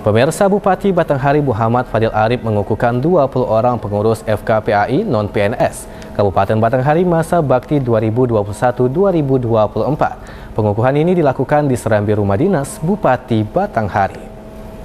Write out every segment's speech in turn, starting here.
Pemirsa, Bupati Batanghari Muhammad Fadil Arif mengukuhkan 20 orang pengurus FKPAI non-PNS Kabupaten Batanghari masa bakti 2021-2024. Pengukuhan ini dilakukan di Serambi Rumah Dinas Bupati Batanghari.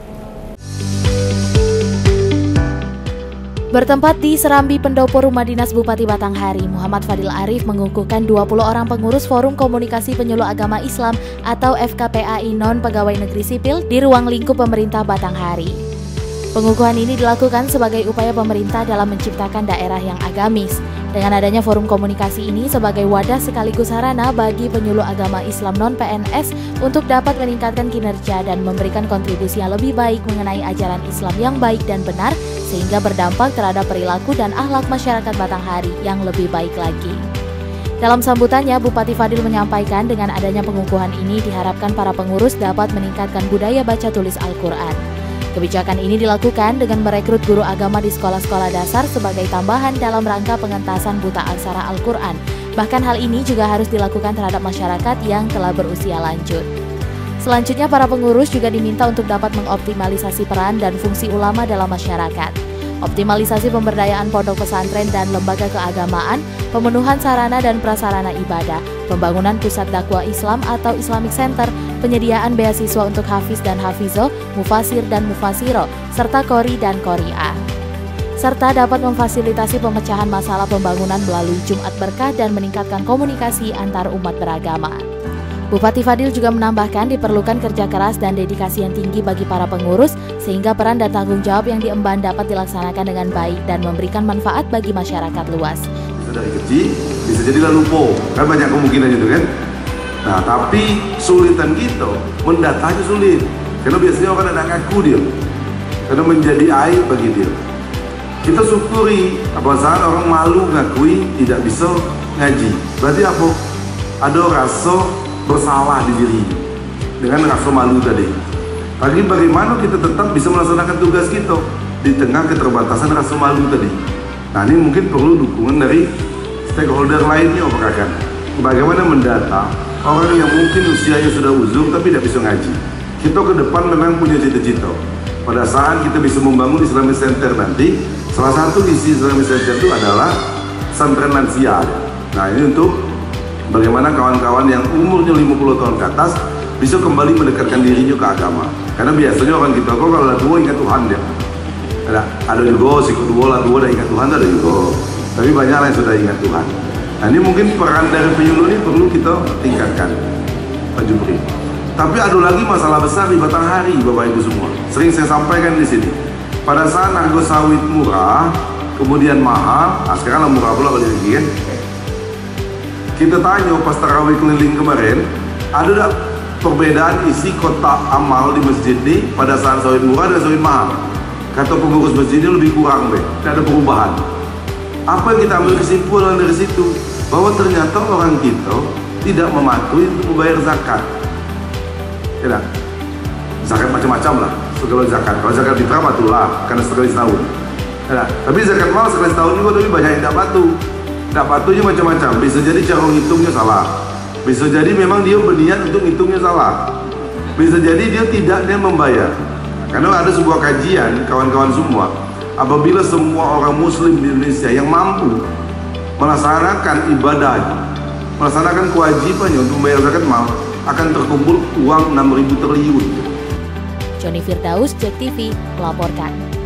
Bertempat di Serambi Pendopo Rumah Dinas Bupati Batanghari, Muhammad Fadil Arif mengukuhkan 20 orang pengurus Forum Komunikasi Penyuluh Agama Islam atau FKPAI non-pegawai negeri sipil di ruang lingkup pemerintah Batanghari. Pengukuhan ini dilakukan sebagai upaya pemerintah dalam menciptakan daerah yang agamis. Dengan adanya forum komunikasi ini sebagai wadah sekaligus sarana bagi penyuluh agama Islam non-PNS untuk dapat meningkatkan kinerja dan memberikan kontribusi yang lebih baik mengenai ajaran Islam yang baik dan benar, sehingga berdampak terhadap perilaku dan akhlak masyarakat Batanghari yang lebih baik lagi. Dalam sambutannya, Bupati Fadil menyampaikan dengan adanya pengukuhan ini diharapkan para pengurus dapat meningkatkan budaya baca tulis Al-Quran. Kebijakan ini dilakukan dengan merekrut guru agama di sekolah-sekolah dasar sebagai tambahan dalam rangka pengentasan buta aksara Al-Quran. Bahkan hal ini juga harus dilakukan terhadap masyarakat yang telah berusia lanjut. Selanjutnya, para pengurus juga diminta untuk dapat mengoptimalisasi peran dan fungsi ulama dalam masyarakat. Optimalisasi pemberdayaan pondok pesantren dan lembaga keagamaan, pemenuhan sarana dan prasarana ibadah, pembangunan pusat dakwah Islam atau Islamic Center, penyediaan beasiswa untuk hafiz dan hafizoh, mufasir dan mufasiro, serta qori dan qori'ah. Serta dapat memfasilitasi pemecahan masalah pembangunan melalui Jumat Berkah dan meningkatkan komunikasi antar umat beragama. Bupati Fadil juga menambahkan diperlukan kerja keras dan dedikasi yang tinggi bagi para pengurus sehingga peran dan tanggung jawab yang diemban dapat dilaksanakan dengan baik dan memberikan manfaat bagi masyarakat luas. Dari kecil bisa jadi lupa, kan banyak kemungkinan itu kan. Nah, tapi sulitan kita mendatanya sulit, karena biasanya orang ada ngaku dia, karena menjadi aib bagi dia. Kita syukuri, apa saat orang malu ngakui tidak bisa ngaji, berarti apa? Ada rasa bersalah di diri dengan rasa malu tadi. Tapi bagaimana kita tetap bisa melaksanakan tugas kita di tengah keterbatasan rasa malu tadi. Nah, ini mungkin perlu dukungan dari stakeholder lainnya, apakah bagaimana mendata orang yang mungkin usianya sudah uzur tapi tidak bisa ngaji. Kita ke depan memang punya cita-cita. Pada saat kita bisa membangun Islamic Center nanti, salah satu isi Islamic Center itu adalah pesantren lansia. Nah, ini untuk bagaimana kawan-kawan yang umurnya 50 tahun ke atas bisa kembali mendekatkan dirinya ke agama. Karena biasanya orang kita kok kalau lah tua ingat Tuhan dia. Ada juga si kedua lah tua dah ingat Tuhan, ada juga. Tapi banyak yang sudah ingat Tuhan. Nah, ini mungkin peran dari penyuluh ini perlu kita tingkatkan, Pak Jupri. Tapi ada lagi masalah besar di Batanghari, Bapak Ibu semua. Sering saya sampaikan di sini. Pada saat harga sawit murah, kemudian mahal, nah sekarang lah murah pula kalau lagi kan. Kita tanya pas tarawih keliling kemarin, ada tak perbedaan isi kotak amal di masjid ini pada saat sawit murah dan sawit mahal? Kata pengurus masjid ini lebih kurang, tidak ada perubahan. Apa yang kita ambil kesimpulan dari situ? Bahwa ternyata orang kita tidak mematuhi untuk membayar zakat. Tidak, zakat macam-macam lah. Segala zakat, kalau zakat fitrah patulah, karena sekali setahun. Tidak, tapi zakat mal sekali setahun juga tapi banyak yang tidak patuh. Tidak patuhnya macam-macam. Bisa jadi cara ngitungnya salah. Bisa jadi memang dia berniat untuk ngitungnya salah. Bisa jadi dia membayar. Karena ada sebuah kajian, kawan-kawan semua, apabila semua orang muslim di Indonesia yang mampu melaksanakan ibadahnya, melaksanakan kewajibannya untuk membayar zakat mal, akan terkumpul uang 6.000 triliun. Joni Firdaus, JEK TV, melaporkan.